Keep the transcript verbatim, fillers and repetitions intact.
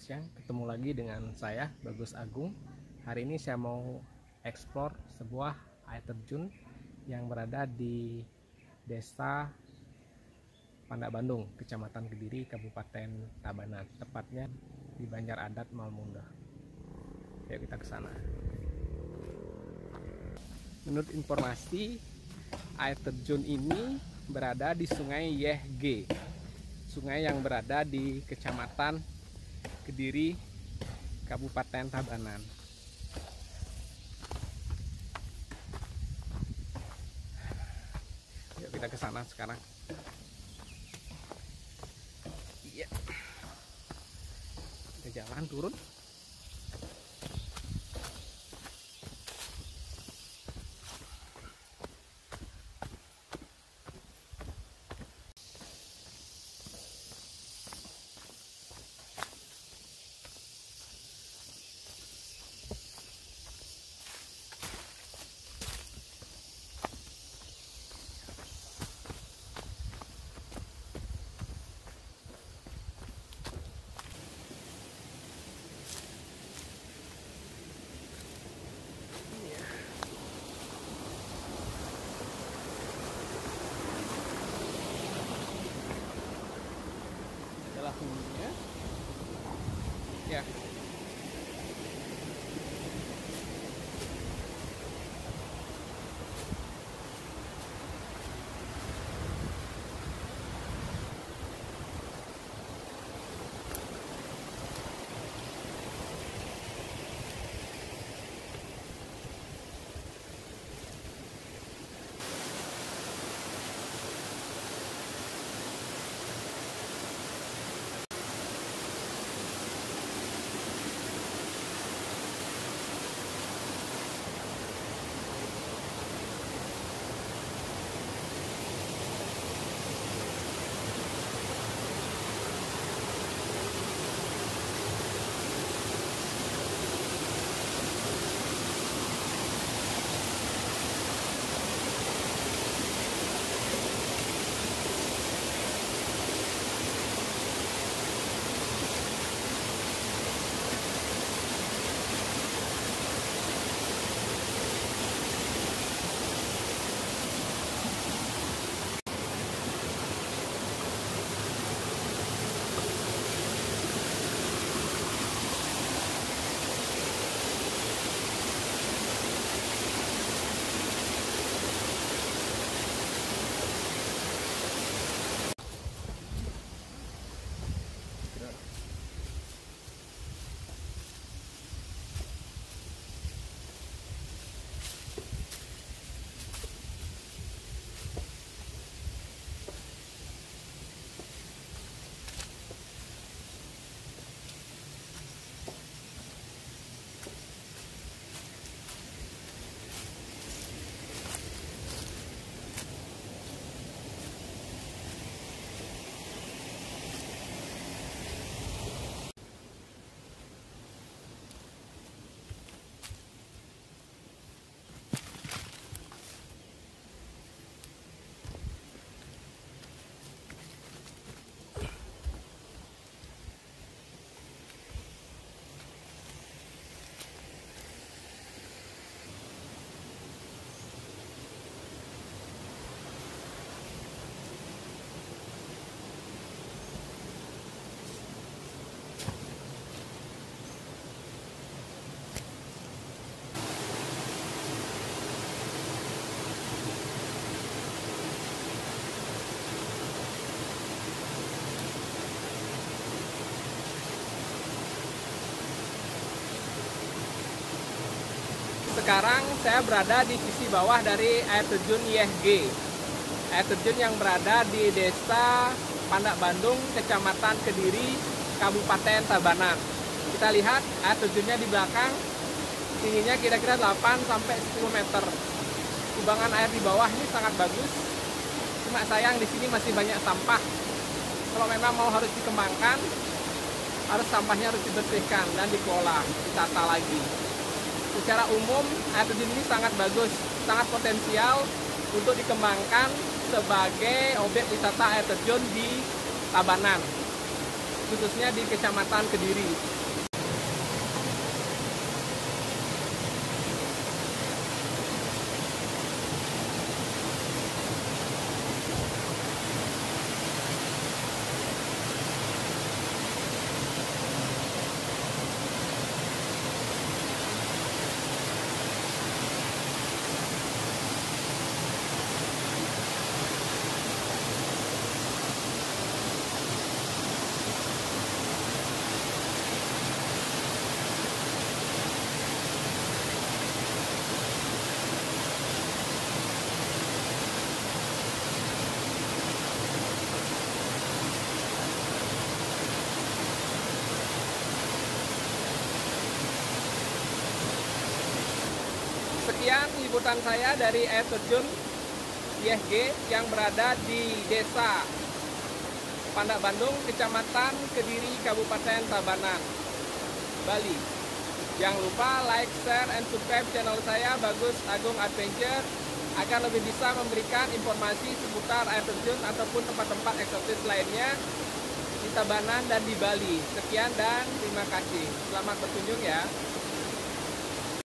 siang, ketemu lagi dengan saya Bagus Agung. Hari ini saya mau eksplor sebuah air terjun yang berada di Desa Pandak Bandung, Kecamatan Kediri, Kabupaten Tabanan, tepatnya di Banjar Adat Malmunda. Yuk kita ke sana. Menurut informasi, air terjun ini berada di Sungai Yehge, sungai yang berada di Kecamatan Kediri, Kabupaten Tabanan. Yuk kita ke sana sekarang. Iya. Kita jalan turun. Hulunya ya. Sekarang saya berada di sisi bawah dari air terjun Yehge, air terjun yang berada di Desa Pandak Bandung, Kecamatan Kediri, Kabupaten Tabanan. Kita lihat air terjunnya di belakang, tingginya kira-kira delapan sampai sepuluh meter. Kubangan air di bawah ini sangat bagus. Cuma sayang di sini masih banyak sampah. Kalau memang mau harus dikembangkan, harus sampahnya harus dibersihkan dan dikelola, ditata lagi. Secara umum, air terjun ini sangat bagus, sangat potensial untuk dikembangkan sebagai objek wisata air terjun di Tabanan. khususnya di Kecamatan Kediri. Sekian liputan saya dari air terjun Y H G yang berada di Desa Pandak Bandung, Kecamatan Kediri, Kabupaten Tabanan, Bali. Jangan lupa like, share, and subscribe channel saya Bagus Agung Adventure agar lebih bisa memberikan informasi seputar air terjun ataupun tempat-tempat eksotis lainnya di Tabanan dan di Bali. Sekian dan terima kasih. Selamat berkunjung ya.